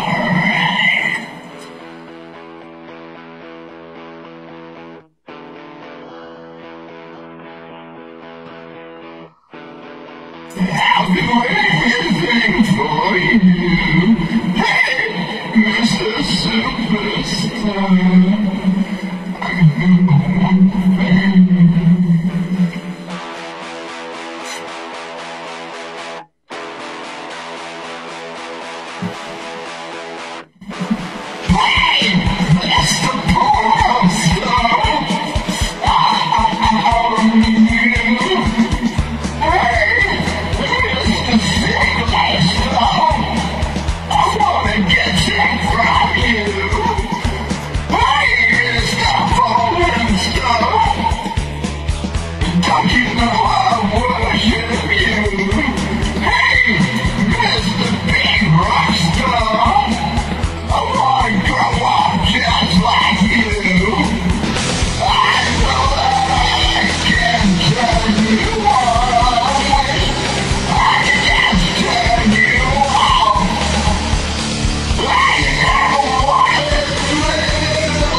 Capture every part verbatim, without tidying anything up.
I'll do anything for you. Hey, Mister Superstar, I know one thing. Hey, Mister Superstar, I'm you. Don't you know I worship you? Hey, Mister Big Rockstar, I wanna grow up just like you. I know that I can turn you on. I can just turn you on. I never wanted to live.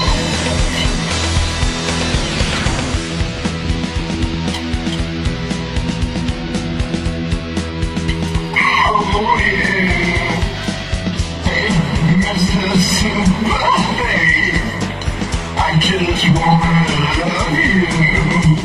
Oh yeah, hey, Mister Superstar, I just wanna love you.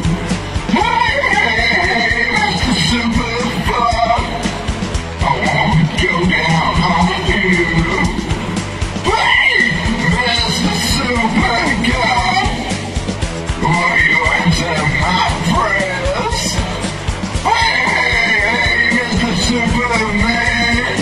Hey, Mister Superstar, I wanna go down on you. Hey, Mister Superstar, will you answer my prayers? Hey, Mister Superman,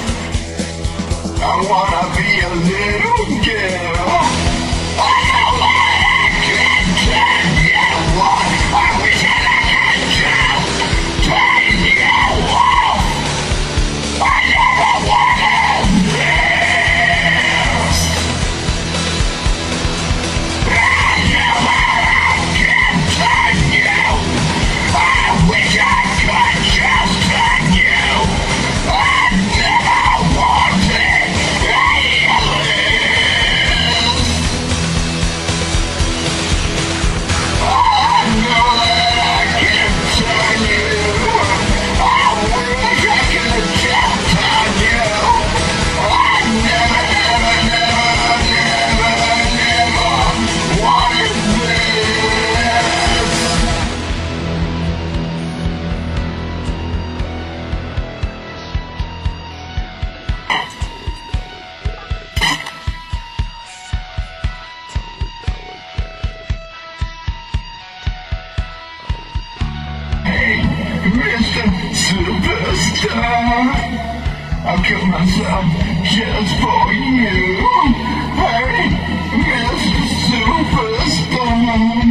I wanna be a little girl. I know that I can turn you on. I wish that I could just turn you on. I never wanted this. I know that I can turn you. I wish I could just turn you. I never wanted this. I know that I can turn you. I wish I could just turn you. I never, never, never, never, never wanted this. Hey, Mister Superstar, I'll kill myself just for you. Hey, Mister Superstar.